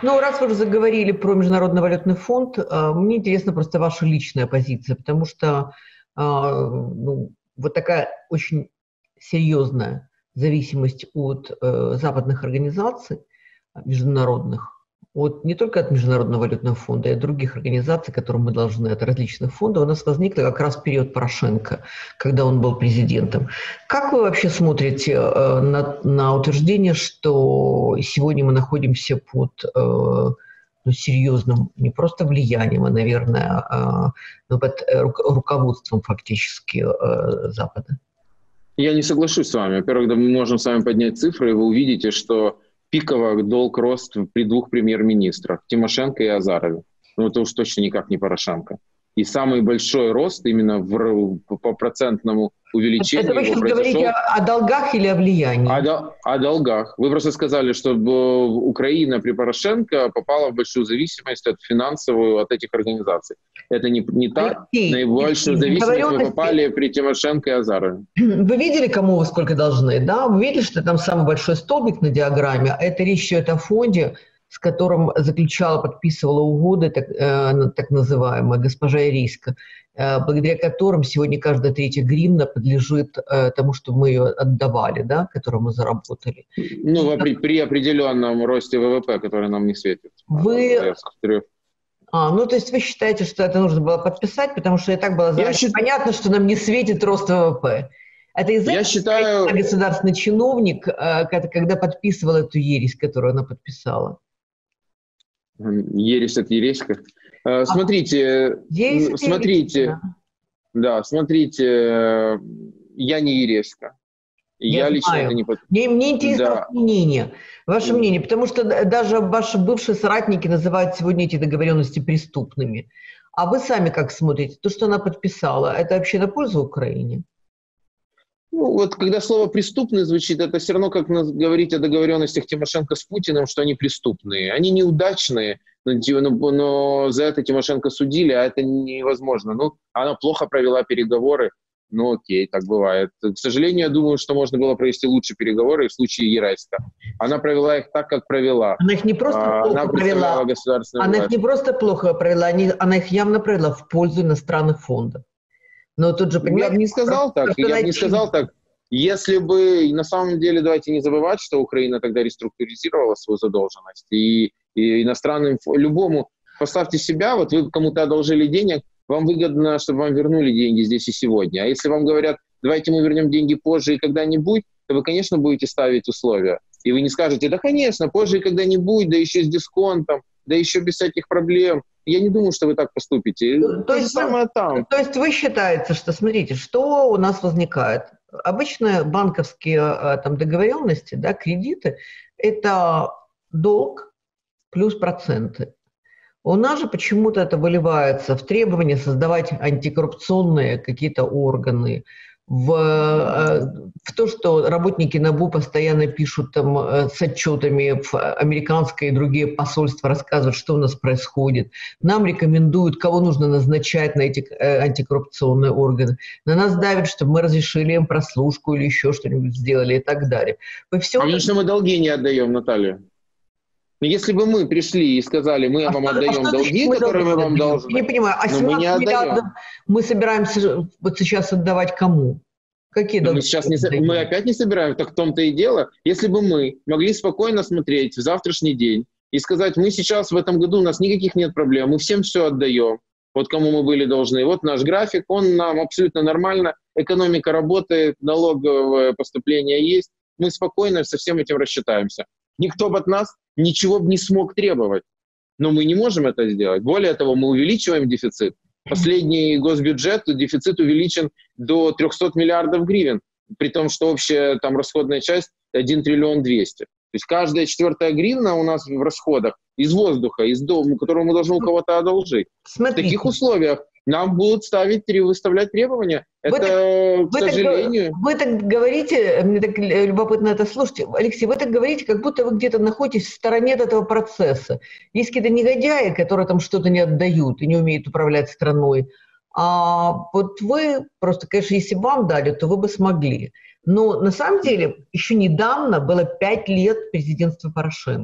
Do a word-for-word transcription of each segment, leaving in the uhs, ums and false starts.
Ну, раз вы уже заговорили про Международный валютный фонд, мне интересна просто ваша личная позиция, потому что ну, вот такая очень серьезная зависимость от э, западных организаций международных, от, не только от Международного валютного фонда, и от других организаций, которым мы должны, от различных фондов, у нас возникла как раз в период Порошенко, когда он был президентом. Как вы вообще смотрите э, на, на утверждение, что сегодня мы находимся под э, ну, серьезным не просто влиянием, а, наверное, э, ну, под руководством фактически э, Запада? Я не соглашусь с вами. Во-первых, да, мы можем с вами поднять цифры, и вы увидите, что пиковый долг рост при двух премьер-министрах – Тимошенко и Азарове. Ну, это уж точно никак не Порошенко. И самый большой рост именно в, по процентному увеличению. Это вы сейчас произошел... говорите о, о долгах или о влиянии? О, о долгах. Вы просто сказали, что Украина при Порошенко попала в большую зависимость от финансовую от этих организаций. Это не, не так. Алексей, Наибольшую зависимость мы попали при Тимошенко и Азарове. Вы видели, кому вы сколько должны, да? Вы видели, что там самый большой столбик на диаграмме? Это речь идет о фонде, с которым заключала, подписывала угоды, так, э, так называемая госпожа Ириська, э, благодаря которым сегодня каждая третья гривна подлежит э, тому, что мы ее отдавали, да, которую мы заработали. Ну, при, при определенном росте ВВП, который нам не светит. Вы... А, ну, то есть вы считаете, что это нужно было подписать, потому что и так было заранее счит... понятно, что нам не светит рост ВВП. Это из-за этого считаю... государственный чиновник, э, когда подписывал эту ересь, которую она подписала. Ересь от ереська. А, смотрите, ересь смотрите, ересь, да. да, смотрите, я не ереська. Я, я лично это не подписываю. Мне, мне интересно да. мнение, ваше мнение, потому что даже ваши бывшие соратники называют сегодня эти договоренности преступными. А вы сами как смотрите? То, что она подписала, это вообще на пользу Украине? Ну, вот когда слово «преступный» звучит, это все равно как говорить о договоренностях Тимошенко с Путиным, что они преступные. Они неудачные, но, но за это Тимошенко судили, а это невозможно. Ну, она плохо провела переговоры, ну окей, так бывает. К сожалению, я думаю, что можно было провести лучше переговоры в случае Ереська. Она провела их так, как провела. Она их не просто плохо она провела, она их не просто плохо провела, они, она их явно провела в пользу иностранных фондов. Но тут же, я бы не сказал так, я бы не сказал так. Если бы, на самом деле, давайте не забывать, что Украина тогда реструктуризировала свою задолженность, и, и иностранным, любому, поставьте себя, вот вы кому-то одолжили денег, вам выгодно, чтобы вам вернули деньги здесь и сегодня. А если вам говорят, давайте мы вернем деньги позже и когда-нибудь, то вы, конечно, будете ставить условия. И вы не скажете, да, конечно, позже и когда-нибудь, да еще с дисконтом, да еще без всяких проблем. Я не думаю, что вы так поступите. То, то, есть, самое там. то есть вы считаете, что, смотрите, что у нас возникает? Обычно банковские там, договоренности, да, кредиты – это долг плюс проценты. У нас же почему-то это выливается в требование создавать антикоррупционные какие-то органы, в, в то, что работники НАБУ постоянно пишут там с отчетами в американское и другие посольства, рассказывают, что у нас происходит. Нам рекомендуют, кого нужно назначать на эти антикоррупционные органы. На нас давят, чтобы мы разрешили им прослушку или еще что-нибудь сделали и так далее. Вы все... А потому что мы долги не отдаем, Наталья. Если бы мы пришли и сказали, мы а вам что, отдаем а долги, мы которые мы вам должны, я не понимаю, а семнадцать миллиардов мы собираемся вот сейчас отдавать кому? Какие долги? Мы, сейчас не, мы опять не собираем, так в том-то и дело. Если бы мы могли спокойно смотреть в завтрашний день и сказать, мы сейчас в этом году, у нас никаких нет проблем, мы всем все отдаем, вот кому мы были должны. Вот наш график, он нам абсолютно нормально, экономика работает, налоговое поступление есть, мы спокойно со всем этим рассчитаемся. Никто бы от нас ничего бы не смог требовать. Но мы не можем это сделать. Более того, мы увеличиваем дефицит. Последний госбюджет, дефицит увеличен до трехсот миллиардов гривен, при том, что общая там расходная часть один триллион двести. То есть каждая четвертая гривна у нас в расходах из воздуха, из дома, которую мы должны у кого-то одолжить. Смотрите. В таких условиях нам будут ставить, выставлять требования. Вы это, так, к сожалению... Вы так, вы так говорите, мне так любопытно это слушать. Алексей, вы так говорите, как будто вы где-то находитесь в стороне от этого процесса. Есть какие-то негодяи, которые там что-то не отдают и не умеют управлять страной. А вот вы просто, конечно, если бы вам дали, то вы бы смогли. Но на самом деле еще недавно было пять лет президентства Порошенко.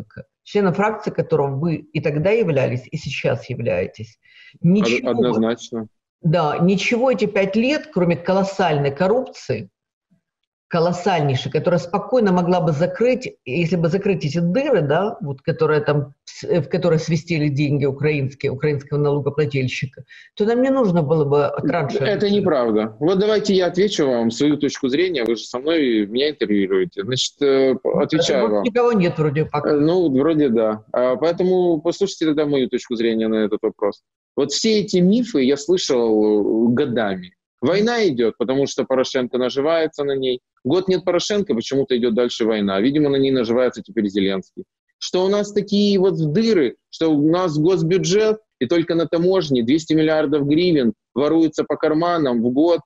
членом фракции которого вы и тогда являлись, и сейчас являетесь. Ничего, Однозначно. Да, ничего эти пять лет, кроме колоссальной коррупции, колоссальнейшей, которая спокойно могла бы закрыть, если бы закрыть эти дыры, да, вот, которые там, в которые свистели деньги украинские, украинского налогоплательщика, то нам не нужно было бы раньше. Это неправда. Вот давайте я отвечу вам свою точку зрения. Вы же со мной меня интервьюируете. Значит, отвечаю вам. Никого нет вроде пока. Ну, вроде да. Поэтому послушайте тогда мою точку зрения на этот вопрос. Вот все эти мифы я слышал годами. Война идет, потому что Порошенко наживается на ней. Год нет Порошенко, почему-то идет дальше война. Видимо, на ней наживается теперь Зеленский. Что у нас такие вот дыры, что у нас госбюджет, и только на таможне двести миллиардов гривен воруется по карманам в год.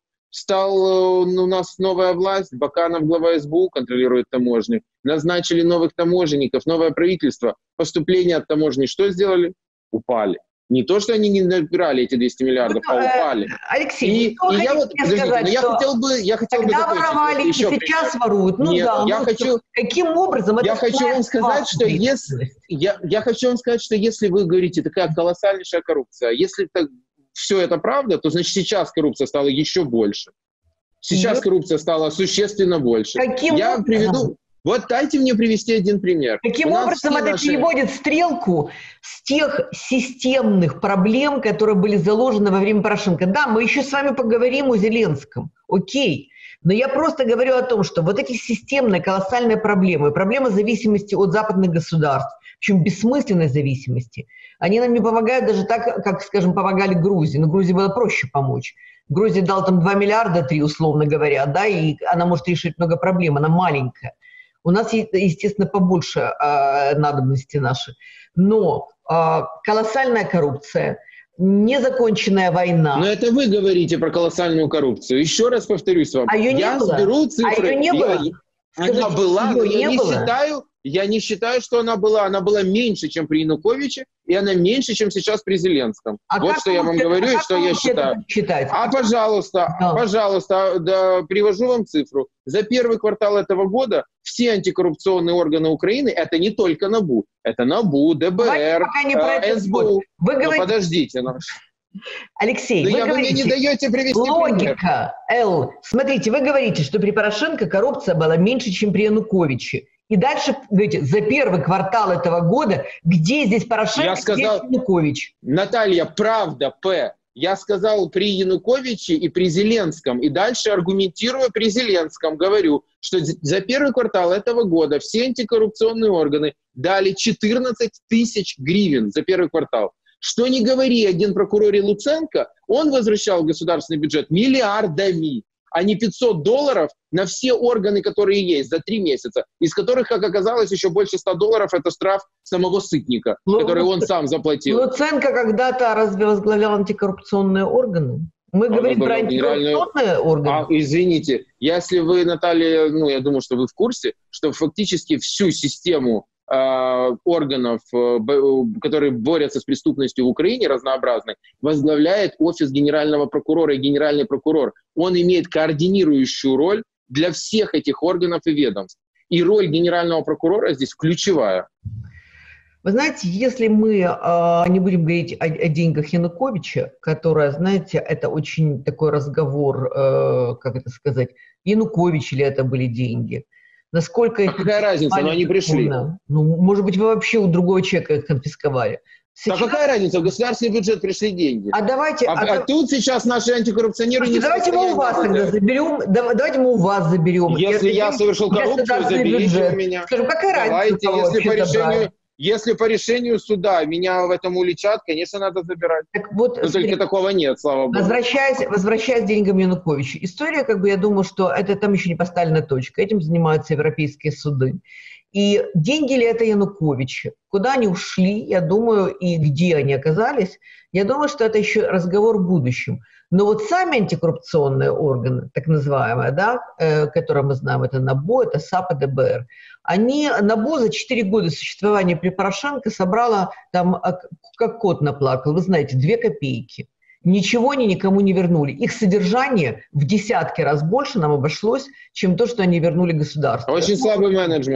Стал у нас новая власть, Баканов, глава эс бэ у, контролирует таможню. Назначили новых таможенников, новое правительство. Поступления от таможни что сделали? Упали. Не то, что они не набирали эти двести миллиардов, ну, а упали. Алексей, и, и я вот, сказать, я хотел бы, я хотел тогда бы воровали, и сейчас пример. Воруют. Ну Нет, да, я ну, хочу, каким образом это я хочу вам сказать, что если я, я хочу вам сказать, что если вы говорите такая колоссальнейшая коррупция, если так, все это правда, то значит сейчас коррупция стала еще больше. Сейчас Нет. коррупция стала существенно больше. Каким я образом? приведу. Вот дайте мне привести один пример. Каким образом это наши... переводит стрелку с тех системных проблем, которые были заложены во время Порошенко? Да, мы еще с вами поговорим о Зеленском, окей. Но я просто говорю о том, что вот эти системные колоссальные проблемы, проблема зависимости от западных государств, причем бессмысленной зависимости, они нам не помогают даже так, как, скажем, помогали Грузии. Но Грузии было проще помочь. Грузия дал там два миллиарда, три, условно говоря, да, и она может решить много проблем, она маленькая. У нас, естественно, побольше э, надобности наши. Но э, колоссальная коррупция, незаконченная война. Но это вы говорите про колоссальную коррупцию. Еще раз повторюсь вам. А ее я не было? сберу цифры. А ее не я, было? Она Скажите, была, но ее я не не было? считаю, я не считаю, что она была. Она была меньше, чем при Януковиче, и она меньше, чем сейчас при Зеленском. А вот что я вам это, говорю а и что я считаю. А, пожалуйста, да. пожалуйста, да, привожу вам цифру. За первый квартал этого года все антикоррупционные органы Украины, это не только НАБУ, это НАБУ, ДБР, эс бэ у. Вы говорите... Ну, подождите. Ну. Алексей, Но вы, я, говорите, вы мне не даете привести логика, Л. Смотрите, вы говорите, что при Порошенко коррупция была меньше, чем при Януковиче. И дальше, говорите, за первый квартал этого года, где здесь Порошенко, я сказал, где Янукович? Наталья, правда, П. Я сказал при Януковиче и при Зеленском. И дальше аргументируя при Зеленском, говорю, что за первый квартал этого года все антикоррупционные органы дали четырнадцать тысяч гривен за первый квартал. Что не говори о генпрокуроре Луценко, он возвращал в государственный бюджет миллиардами, а не пятьсот долларов на все органы, которые есть за три месяца, из которых, как оказалось, еще больше ста долларов – это штраф самого Сытника, Лу... который он сам заплатил. Луценко когда-то разве возглавлял антикоррупционные органы? Мы он говорим про антикоррупционные органы. А, извините, если вы, Наталья, ну, я думаю, что вы в курсе, что фактически всю систему органов, которые борются с преступностью в Украине, разнообразной, возглавляет офис генерального прокурора и генеральный прокурор. Он имеет координирующую роль для всех этих органов и ведомств. И роль генерального прокурора здесь ключевая. Вы знаете, если мы э, не будем говорить о, о деньгах Януковича, которая, знаете, это очень такой разговор, э, как это сказать, Янукович или это были деньги. Насколько а какая разница, но они пришли. Ну, может быть, вы вообще у другого человека их конфисковали. Сейчас... А какая разница? В государственный бюджет пришли деньги. А давайте... А, а, а тут сейчас наши антикоррупционеры не давайте мы у вас тогда заберем. Давайте мы у вас заберем. Если я, я совершил коррупцию, заберите бюджет. у меня. Скажем, какая давайте, разница? Если по, решению, если по решению суда меня в этом уличат, конечно, надо забирать. Так вот, но смотри, только такого нет, слава богу. Возвращаясь, возвращаясь к деньгам Януковича. История, как бы, я думаю, что это там еще не поставлена точка. Этим занимаются европейские суды. И деньги ли это Януковича? Куда они ушли, я думаю, и где они оказались, я думаю, что это еще разговор в будущем. Но вот сами антикоррупционные органы, так называемые, да, э, которые мы знаем, это НАБУ, это САП и ДБР, они, НАБУ за четыре года существования при Порошенко собрала, там, как кот наплакал, вы знаете, две копейки. Ничего они никому не вернули. Их содержание в десятки раз больше нам обошлось, чем то, что они вернули государству. Очень слабый менеджмент.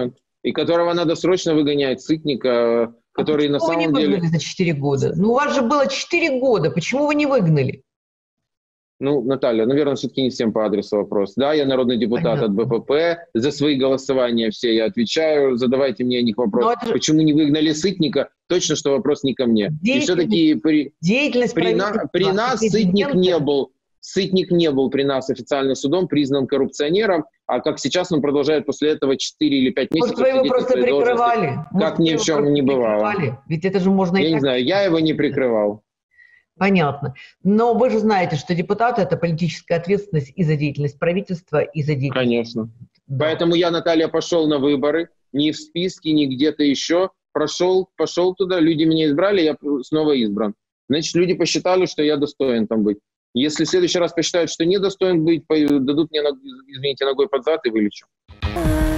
и которого надо срочно выгонять, Сытника, который а на самом вы не деле... выгнали за четыре года? Ну, у вас же было четыре года, почему вы не выгнали? Ну, Наталья, наверное, все-таки не всем по адресу вопрос. Да, я народный депутат Понятно. от БПП, за свои голосования все я отвечаю, задавайте мне них вопрос. Же... Почему не выгнали Сытника? Точно, что вопрос не ко мне. И все-таки при, при, на, при нас Сытник не был. Сытник не был при нас официально судом признан коррупционером, а как сейчас он продолжает после этого четыре или пять месяцев... Может, вы его просто прикрывали? Как ни в чем не бывало. Ведь это же можно... Я и не так... знаю, я его не прикрывал. Понятно. Но вы же знаете, что депутаты – это политическая ответственность и за деятельность правительства, и за деятельность... Конечно. Да. Поэтому я, Наталья, пошел на выборы, ни в списке, ни где-то еще. Прошел, пошел туда, люди меня избрали, я снова избран. Значит, люди посчитали, что я достоин там быть. Если в следующий раз посчитают, что недостоин быть, дадут мне, извините, ногой под зад и вылечу.